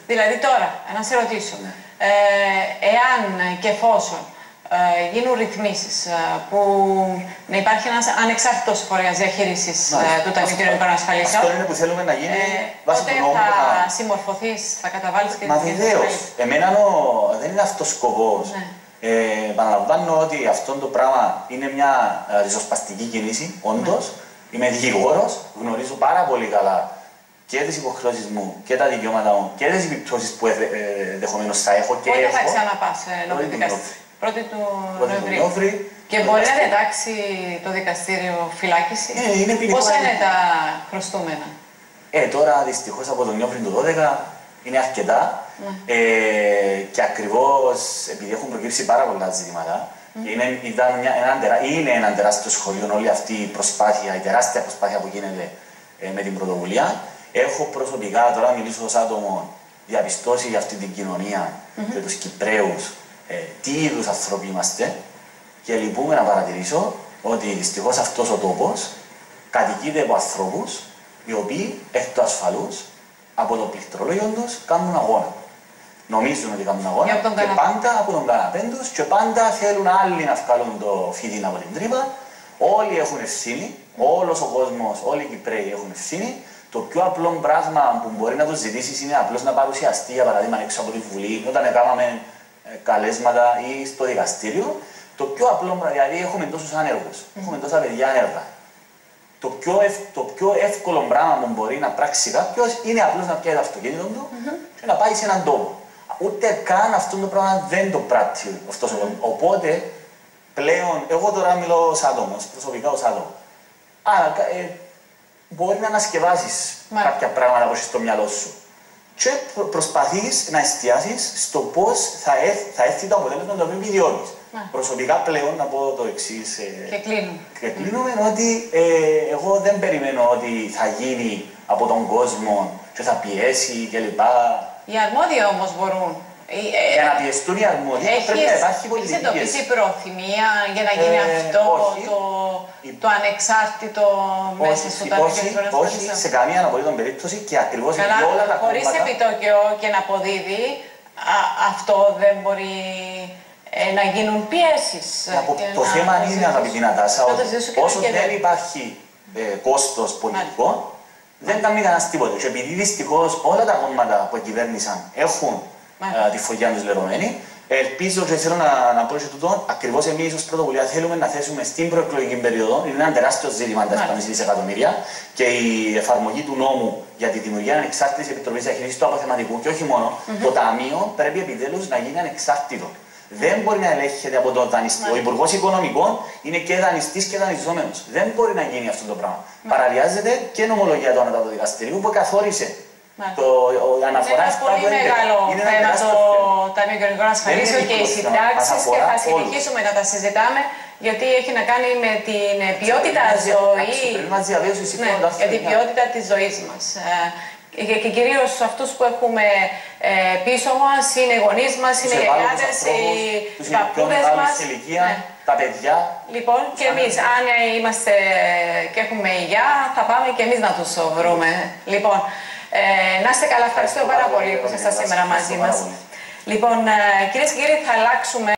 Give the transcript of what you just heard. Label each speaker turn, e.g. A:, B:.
A: Δηλαδή τώρα, να σε ρωτήσω, εάν και εφόσον γίνουν ρυθμίσεις που να υπάρχει ένας ανεξάρτητος φορέας διαχείρισης του Ταμείου Κοινωνικών Ασφαλίσεων.
B: Αυτό είναι που θέλουμε να γίνει βάσει του νόμου.
A: Τότε θα συμμορφωθείς, θα καταβάλεις και την
B: βεβαίως. Εμένα δεν είναι αυτός ο σκοπός. Επαναλαμβάνω ότι αυτό το πράγμα είναι μια ριζοσπαστική κίνηση, όντως. Είμαι δικηγόρος, γνωρίζω πάρα πολύ καλά και τις υποχρεώσεις μου και τα δικαιώματα μου και τις επιπτώσεις που ενδεχομένως θα έχω και
A: έχω. Πότε θα ξαναπάς
B: ενώπιον δικαστή?
A: 1η του Νοεμβρίου. Και μπορεί να διατάξει το δικαστήριο φυλάκιση. Πόσα είναι τα χρωστούμενα?
B: Τώρα δυστυχώς από τον Νοέμβρη του 2012 είναι αρκετά. Και ακριβώς επειδή έχουν προκύψει πάρα πολλά ζητήματα, είναι ένα τεράστιο σχολείο όλη αυτή η προσπάθεια, η τεράστια προσπάθεια που γίνεται με την πρωτοβουλία. Έχω προσωπικά, τώρα μιλήσω ως άτομο, διαπιστώσει για αυτή την κοινωνία και τους Κυπραίους τι είδους άνθρωποι είμαστε και λυπούμε να παρατηρήσω ότι δυστυχώς αυτός ο τόπος κατοικείται από ανθρώπους οι οποίοι εκ του ασφαλούς από το πληκτρολόγιο τους κάνουν αγώνα. Νομίζουν ότι κάνουν αγώνα και πάντα από τον καναπέ τους και πάντα θέλουν άλλοι να βγάλουν το φίδι από την τρύπα. Όλοι έχουν ευθύνη, όλος ο κόσμος, όλοι οι Κυπραίοι έχουν ευθύνη. Το πιο απλό πράγμα που μπορεί να τους ζητήσεις είναι απλώς να παρουσιαστεί, για παράδειγμα, έξω από τη Βουλή, όταν έκαναμε καλέσματα ή στο δικαστήριο. Το πιο απλό πράγμα, δηλαδή έχουμε τόσους άνεργους, έχουμε τόσα παιδιά άνεργα. Το πιο εύκολο πράγμα που μπορεί να πράξει κάποιος είναι απλώς να πιάσει το αυτοκίνητο του και να πάει σε έναν τόπο. Ούτε καν αυτό το πράγμα δεν το πράττει αυτός ο κόσμος. Οπότε πλέον, εγώ τώρα μιλώ ως άτομο, προσωπικά ως άτομο. Άρα μπορεί να ανασκευάσεις κάποια πράγματα που έχεις στο μυαλό σου. Και προσπαθείς να εστιάσεις στο πώς θα έρθει το αποτέλεσμα το οποίο επιδιώκεις. Προσωπικά πλέον να πω το εξής. Και κλείνουμε ότι εγώ δεν περιμένω ότι θα γίνει από τον κόσμο και θα πιέσει κλπ.
A: Οι αρμόδιοι όμως μπορούν.
B: Για να πιεστούν οι αρμόδιοι πρέπει να υπάρχει πολιτική.
A: Έχεις εντοπίσει προθυμία για να γίνει αυτό το ανεξάρτητο μέσα στο Ταμείο Κοινωνικών Ασφαλίσεων?
B: Όχι, σε καμία απολύτως περίπτωση και ακριβώς για όλα τα κόμματα.
A: Χωρίς επιτόκιο και να αποδίδει, αυτό δεν μπορεί να γίνουν πιέσεις.
B: Το θέμα είναι, αγαπητή Νατάσα, ότι όσο δεν υπάρχει κόστος πολιτικό, δεν κάνει κανένας τίποτα. Και επειδή δυστυχώς όλα τα κόμματα που κυβέρνησαν έχουν τη φωλιά τους λερωμένη, ελπίζω και θέλω να πω και τούτο, ακριβώς εμείς ως πρωτοβουλία θέλουμε να θέσουμε στην προεκλογική περίοδο, είναι ένα τεράστιο ζήτημα, τα 7,5 δισεκατομμύρια, και η εφαρμογή του νόμου για τη δημιουργία ανεξάρτητης επιτροπής διαχείρισης του αποθεματικού και όχι μόνο, το Ταμείο πρέπει επιτέλους να γίνει ανεξάρτητο. Δεν μπορεί να ελέγχεται από τον δανειστή. Ο Υπουργός Οικονομικών είναι και δανειστής και δανειζόμενος. Δεν μπορεί να γίνει αυτό το πράγμα. Παραβιάζεται και νομολογία του Ανώτατου Δικαστηρίου που καθόρισε η αναφορά.
A: Είναι πολύ μεγάλο θέμα το Ταμείο Κοινωνικών Ασφαλίσεων και οι συντάξεις και θα συνεχίσουμε να τα συζητάμε γιατί έχει να κάνει με την ποιότητα ζωής. Για την ποιότητα της ζωής μας. Και κυρίως αυτούς που έχουμε πίσω μας, είναι οι γονείς μας, είναι οι γιαγιάδες, οι παππούδες μας.
B: Τα παιδιά.
A: Λοιπόν, και εμείς, αν είμαστε και έχουμε υγεία, θα πάμε και εμείς να τους βρούμε. Λοιπόν, να είστε καλά, ευχαριστώ πάρα πολύ που ήσασταν σήμερα μαζί μας. Λοιπόν, κυρίες και κύριοι, θα αλλάξουμε.